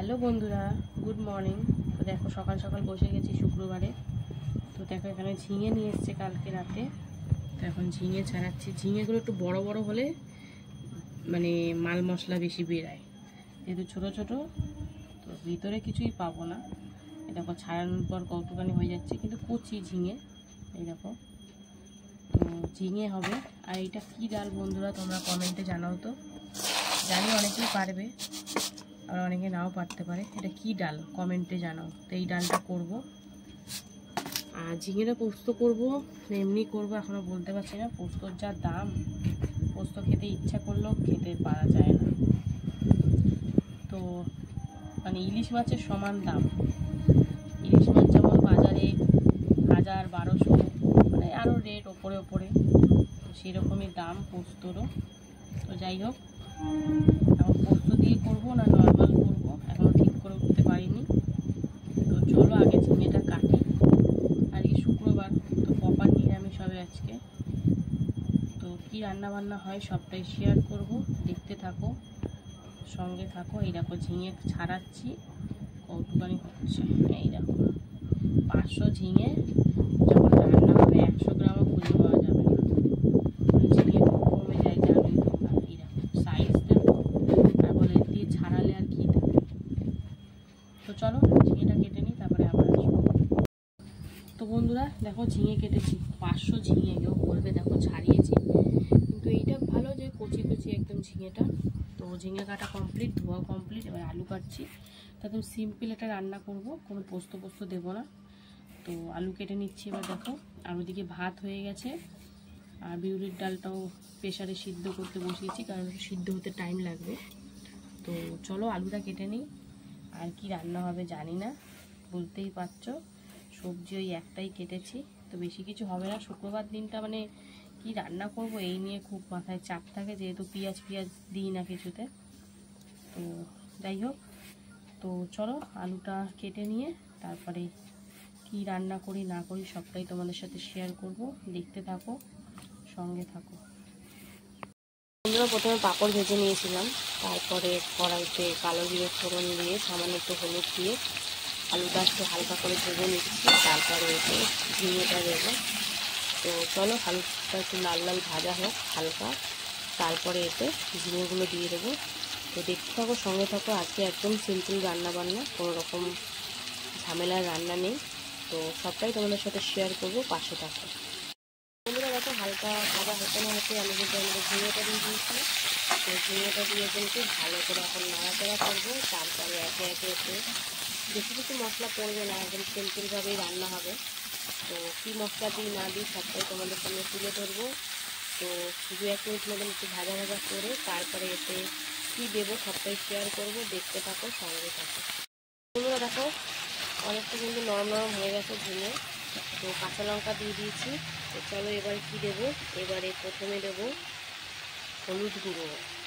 Hello বন্ধুরা, good morning. তো দেখো সকাল সকাল বসে গেছি শুক্রবারে। তো দেখো এখানে ঝিঙে নিয়ে এসছে কালকে রাতে। তো এখন ঝিঙে ছাড়াচ্ছি। ঝিঙেগুলো একটু বড় বড় হলে মানে মাল মশলা বেশি বেরায়, যেহেতু ছোট ছোট তো ভিতরে কিছুই পাবো না। এই দেখো ছাড়ানোর পর কতখানি হয়ে যাচ্ছে, কিন্তু কচি ঝিঙে। এই দেখো, তো ঝিঙে হবে। আর এটা কী ডাল বন্ধুরা তোমরা কমেন্টে জানাও তো। জানি অনেকেই পারবে, আর অনেকে নাও পারতে পারে। এটা কি ডাল কমেন্টে জানাও। তো এই ডালটা করব, আর ঝিঙেটা পোস্ত করব, এমনি করব এখনও বলতে পারছি না। পোস্তর যা দাম, পোস্ত খেতে ইচ্ছা করলেও খেতে পারা যায় না। তো মানে ইলিশ মাছের সমান দাম। ইলিশ মাছ যেমন বাজারে 1000-1200, মানে আরও রেট ওপরে ওপরে, তো সেরকমই দাম পোস্তরও। তো যাই হোক, এখন পোস্ত দিয়ে করব না নর্মাল করব এখনও ঠিক করে উঠতে পারিনি। তো চলো আগে ঝিঙেটা কাটি। আর কি শুক্রবার, তো প্রপার নিরামিষ হবে আজকে। তো কি রান্না বান্না হয় সবটাই শেয়ার করব, দেখতে থাকো, সঙ্গে থাকো। এই দেখো ঝিঙে ছাড়াচ্ছি, কৌটুকানি হচ্ছে। এই দেখো 500 ঝিঙে যখন রান্না হবে 100 গ্রামও খুঁজে পাওয়া যাবে না। ঝিঙে খুব কমে যায়, জানোই তোমরা। এই দেখো সাইজ দেখো, আর বলে দিয়ে ছাড়ালে আর কি থাকে। তো চলো ঝিঙেটা কেটে নিই, তারপরে আবার আসবো। তো বন্ধুরা দেখো ঝিঙে কেটেছি, 500 ঝিঙে। কেউ বলবে দেখো ছাড়িয়েছি, কিন্তু এইটা ভালো যে কচি কচি একদম ঝিঙেটা। তো ঝিঙে কাটা কমপ্লিট, ধোয়া কমপ্লিট। এবার আলু কাটছি। তো একদম সিম্পল একটা রান্না করব, কোনো পোস্ত পোস্ত দেবো না। তো আলু কেটে নিচ্ছি এবার দেখো। আর ওদিকে ভাত হয়ে গেছে, আর বিউলির ডালটাও প্রেসারে সিদ্ধ করতে বসিয়েছি, কারণ সিদ্ধ হতে টাইম লাগবে। তো চলো আলুটা কেটে নিই। আর কি রান্না হবে জানি না, বুঝতেই পারছো। সবজি ওই একটাই কেটেছি, তো বেশি কিছু হবে না। শুক্রবার দিনটা মানে কি রান্না করব এই নিয়ে খুব মাথায় চাপ থাকে, যেহেতু পেঁয়াজ দিই না কিছুতে। তো যাই হোক, তো চলো আলুটা কেটে নিয়ে তারপরে কি রান্না করি না করি সবটাই তোমাদের সাথে শেয়ার করব, দেখতে থাকো, সঙ্গে থাকো। আমরা প্রথমে পাঁপড় ভেজে নিয়েছিলাম, তারপরে কড়াইতে কালো জিরে ফোড়ন দিয়ে সামান্য একটু হলুদ দিয়ে আলুটা একটু হালকা করে ভেজে নিচ্ছি। তারপরে এতে ঝিঙেটা দেবো। তো চলো আলুটা একটু লাল লাল ভাজা হোক হালকা, তারপরে এতে ঝিঙেগুলো দিয়ে দেবো। তো দেখতে থাকো, সঙ্গে থাকো। আজকে একদম সিম্পল রান্না বান্না, কোনো রকম ঝামেলার রান্না নেই। তো সবটাই তোমাদের সাথে শেয়ার করবো, পাশে থাকো। বন্ধুরা দেখো হালকা ভাজা হতে না হতে আমি কিন্তু আমাদের ঝিঙেটা দিয়ে দিয়েছি। তো ঝিঙেটা দিয়ে কিন্তু ভালো করে এখন নাড়াচাড়া করবো। তারপরে একে একে এতে বেশি কিছু মশলা পড়বে না, একদম সিম্পলভাবেই রান্না হবে। তো কী মশলা দিই না দিই সবটাই তোমাদের সামনে তুলে ধরবো। তো 2-1 মিনিট মতন একটু ভাজা ভাজা করে তারপরে এতে কী দেবো সবটাই শেয়ার করব, দেখতে থাকো, সঙ্গে থাকো। বন্ধুরা দেখো অনেকটা কিন্তু নরম নরম হয়ে গেছে ঝিঙে। তো কাঁচা লঙ্কা দিয়ে দিয়েছি। তো চলো এবার কি দেবো। এবারে প্রথমে দেবো হলুদ গুঁড়ো,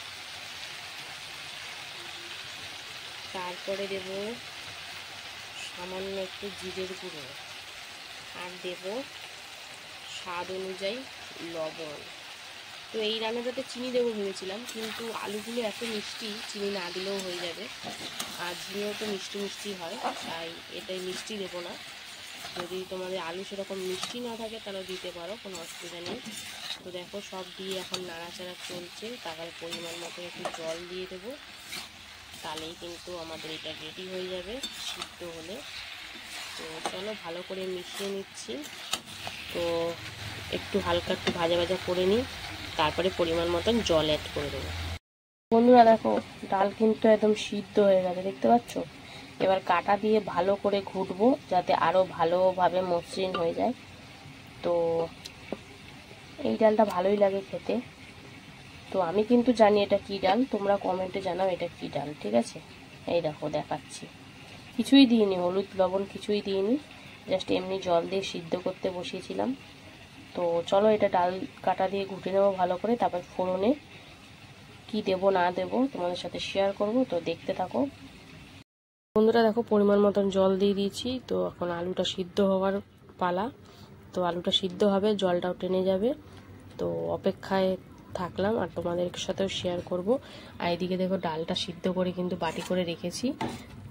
তারপরে দেব সামান্য একটু জিরের গুঁড়ো, আর দেব স্বাদ অনুযায়ী লবণ। তো এই রান্নাটাতে চিনি দেবো ভেবেছিলাম, কিন্তু আলুগুলো এত মিষ্টি, চিনি না দিলেও হয়ে যাবে। আর ঝিঙেও তো মিষ্টি মিষ্টি হয়, তাই এটাই মিষ্টি দেবো না। যদি তোমাদের আলু সেরকম মিষ্টি না থাকে তাহলে দিতে পারো, কোনো অসুবিধা নেই। তো দেখো সব দিয়ে এখন নাড়াচাড়া চলছে। তারপরে পরিমাণ মতো একটু জল দিয়ে দেবো, তাহলেই কিন্তু আমাদের এটা রেডি হয়ে যাবে সিদ্ধ হলে। তো চলো ভালো করে মিশিয়ে নিচ্ছি। তো একটু হালকা একটু ভাজা ভাজা করে নিই, তারপরে পরিমাণ মতন জল অ্যাড করে দেবো। বন্ধুরা দেখো ডাল কিন্তু একদম সিদ্ধ হয়ে গেছে, দেখতে পাচ্ছ। এবার কাটা দিয়ে ভালো করে ঘুটবো, যাতে আরও ভালোভাবে মসৃণ হয়ে যায়। তো এই ডালটা ভালোই লাগে খেতে। তো আমি কিন্তু জানি এটা কী ডাল, তোমরা কমেন্টে জানাও এটা কী ডাল, ঠিক আছে। এই দেখো দেখাচ্ছি, কিছুই দিইনি, হলুদ লবণ কিছুই দিইনি, জাস্ট এমনি জল দিয়ে সিদ্ধ করতে বসিয়েছিলাম। তো চলো এটা ডাল কাটা দিয়ে ঘুটে নেবো ভালো করে, তারপর ফোড়নে কি দেবো না দেবো তোমাদের সাথে শেয়ার করব। তো দেখতে থাকো বন্ধুরা। দেখো পরিমাণ মতন জল দিয়ে দিয়েছি। তো এখন আলুটা সিদ্ধ হওয়ার পালা। তো আলুটা সিদ্ধ হবে, জলটাও টেনে যাবে। তো অপেক্ষায় থাকলাম, আর তোমাদের সাথেও শেয়ার করব। আর এদিকে দেখো ডালটা সিদ্ধ করে কিন্তু বাটি করে রেখেছি।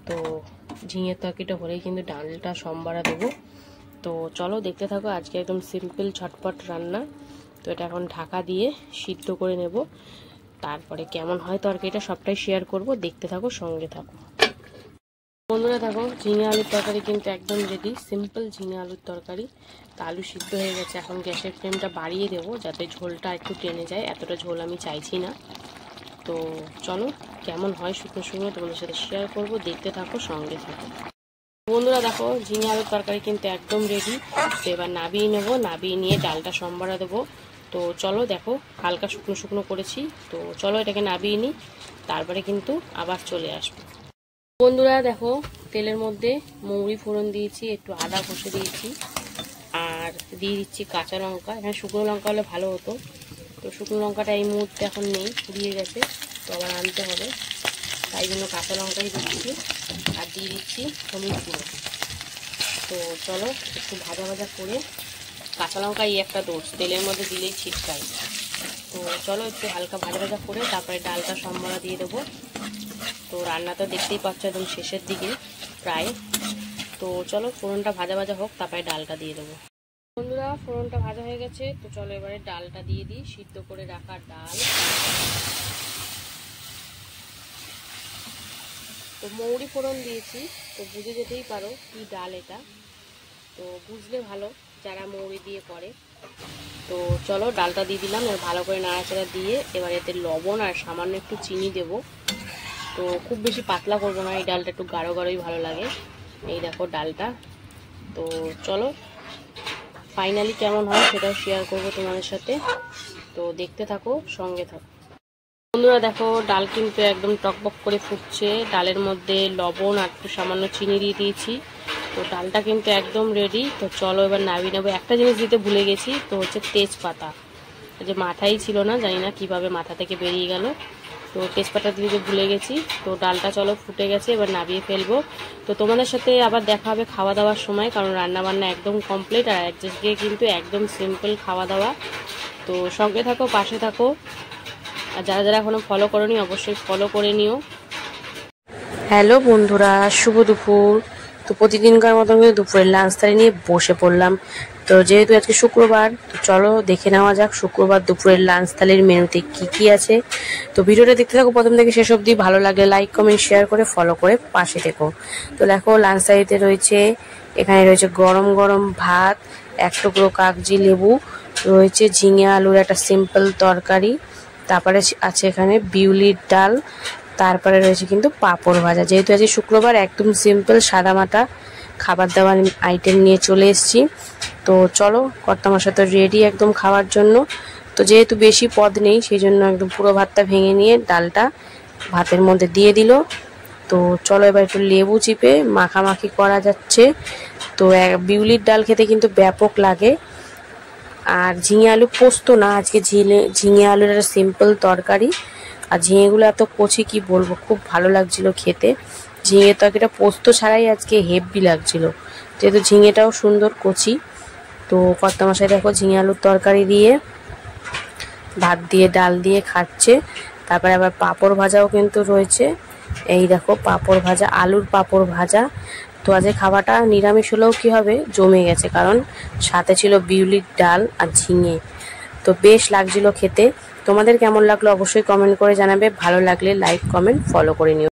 তো ঝিঙের তরকারিটা হলেই কিন্তু ডালটা সম্বারা দেবো। তো চলো দেখতে থাকো, আজকে একদম সিম্পল ঝটপট রান্না। তো এটা এখন ঢাকা দিয়ে সিদ্ধ করে নেব, তারপরে কেমন হয় তরকারিটা সবটাই শেয়ার করব, দেখতে থাকো, সঙ্গে থাকো বন্ধুরা। দেখো ঝিঙে আলুর তরকারি কিন্তু একদম রেডি, সিম্পল ঝিঙে আলুর তরকারি। তো আলু সিদ্ধ হয়ে গেছে, এখন গ্যাসের ফ্লেমটা বাড়িয়ে দেবো যাতে ঝোলটা একটু টেনে যায়, এতটা ঝোল আমি চাইছি না। তো চলো কেমন হয় শুকনো শুকনো তোমাদের সাথে শেয়ার করব, দেখতে থাকো, সঙ্গে থাকো বন্ধুরা। দেখো ঝিঙে আলুর তরকারি কিন্তু একদম রেডি। তো এবার নাবিয়ে নেব, নাবিয়ে নিয়ে ডালটা সম্বারা দেবো। তো চলো দেখো হালকা শুকনো শুকনো করেছি। তো চলো এটাকে নাবিয়ে নিই, তারপরে কিন্তু আবার চলে আসবো বন্ধুরা। দেখো তেলের মধ্যে মৌরি ফোড়ন দিয়েছি, একটু আদা ঘষে দিয়েছি, আর দিয়ে দিচ্ছি কাঁচা লঙ্কা। এখানে শুকনো লঙ্কা হলে ভালো হতো, তো শুকনো লঙ্কাটা এই মুহূর্তে এখন নেই, ফুরিয়ে গেছে, তো আবার আনতে হবে, তাই জন্য কাঁচা লঙ্কাই দিচ্ছি। আর দিয়ে দিচ্ছি হলুদ গুঁড়ো। তো চলো একটু ভাজা ভাজা করে, কাঁচা লঙ্কা এই একটা দোষ, তেলের মধ্যে দিলেই ছিটকায়। তো চলো একটু হালকা ভাজা ভাজা করে তারপরে ডালটা সম্বারা দিয়ে দেবো। তো রান্না তো দেখতেই পাচ্ছ একদম শেষের দিকে প্রায়। তো চলো ফোড়নটা ভাজা ভাজা হোক, তারপরে ডালটা দিয়ে দেবো বন্ধুরা। ফোড়নটা ভাজা হয়ে গেছে, তো চলো এবারে ডালটা দিয়ে দিই, সিদ্ধ করে রাখা ডাল। তো মৌরি ফোড়ন দিয়েছি, তো বুঝে যেতেই পারো কি ডাল এটা, তো বুঝলে ভালো যারা মৌরি দিয়ে করে। তো চলো ডালটা দিয়ে দিলাম, এবার ভালো করে নাড়াচাড়া দিয়ে এবার এতে লবণ আর সামান্য একটু চিনি দেব। তো খুব বেশি পাতলা করবো না, এই ডালটা একটু গাঢ় গাঢ়ই ভালো লাগে। এই দেখো ডালটা। তো চলো ফাইনালি কেমন হয় সেটাও শেয়ার করবো তোমাদের সাথে, তো দেখতে থাকো, সঙ্গে থাকো বন্ধুরা। দেখো ডাল কিন্তু একদম টকবক করে ফুটছে, ডালের মধ্যে লবণ আর একটু সামান্য চিনি দিয়ে দিয়েছি। তো ডালটা কিন্তু একদম রেডি। তো চলো এবার নামিয়ে নেবো। একটা জিনিস দিতে ভুলে গেছি, তো হচ্ছে তেজপাতা, যে মাথায় ছিল না, জানি না কিভাবে মাথা থেকে বেরিয়ে গেল, তো তেজপাতা দিতে ভুলে গেছি। তো ডালটা চলো ফুটে গেছে, এবার নামিয়ে ফেলবো। তো তোমাদের সাথে আবার দেখা হবে খাওয়া দাওয়ার সময়, কারণ রান্না বান্না একদম কমপ্লিট, আর আজকে কিন্তু একদম সিম্পল খাওয়া দাওয়া। তো সঙ্গে থাকো, পাশে থাকো, আর যারা যারা এখনো ফলো করোনি অবশ্যই ফলো করে নিও। হ্যালো বন্ধুরা, শুভ দুপুর। তো প্রতিদিনকার মতো আমি দুপুরের লাঞ্চ থালি নিয়ে বসে পড়লাম। তো যেহেতু আজকে শুক্রবার, তো চলো দেখে নেওয়া যাক শুক্রবার দুপুরের লাঞ্চ থালির মেনুতে কি কি আছে। তো ভিডিওটা দেখতে থাকো প্রথম থেকে শেষ অবধি, ভালো লাগলে লাইক কমেন্ট শেয়ার করে ফলো করে পাশে থেকো। তো দেখো লাঞ্চ থালিতে রয়েছে, এখানে রয়েছে গরম গরম ভাত, এক টুকরো কাগজি লেবু, রয়েছে ঝিঙে আলুর একটা সিম্পল তরকারি, তারপরে আছে এখানে বিউলির ডাল, তারপরে রয়েছে কিন্তু পাঁপড় ভাজা। যেহেতু আজকে শুক্রবার একদম সিম্পল সাদামাটা খাবার দাবার আইটেম নিয়ে চলে এসেছি। তো চলো কর্তামশা তো রেডি একদম খাওয়ার জন্য। তো যেহেতু বেশি পদ নেই সেই জন্য একদম পুরো ভাতটা ভেঙে নিয়ে ডালটা ভাতের মধ্যে দিয়ে দিল। তো চলো এবার একটু লেবু চিপে মাখামাখি করা যাচ্ছে। তো বিউলির ডাল খেতে কিন্তু ব্যাপক লাগে। আর ঝিঙে আলু পোস্ত না, আজকে ঝিঙে আলুর একটা সিম্পল তরকারি। আর ঝিঙেগুলো এত কচি কি বলবো, খুব ভালো লাগছিল খেতে। ঝিঙের তরকারিটা পোস্ত ছাড়াই আজকে হেভি লাগছিল, যেহেতু ঝিঙেটাও সুন্দর কচি। তো কর্তামশাই দেখো ঝিঙে আলুর তরকারি দিয়ে ভাত দিয়ে ডাল দিয়ে খাচ্ছে। তারপরে আবার পাঁপড় ভাজাও কিন্তু রয়েছে, এই দেখো পাঁপড় ভাজা, আলুর পাঁপড় ভাজা। তো আজকে খাবারটা নিরামিষ হলেও কি হবে, জমে গেছে, কারণ সাথে ছিল বিউলির ডাল আর ঝিঙে। তো বেশ লাগছিল খেতে। তোমাদের কেমন লাগলো অবশ্যই কমেন্ট করে জানাবে, ভালো লাগলে লাইক কমেন্ট ফলো করে নিও।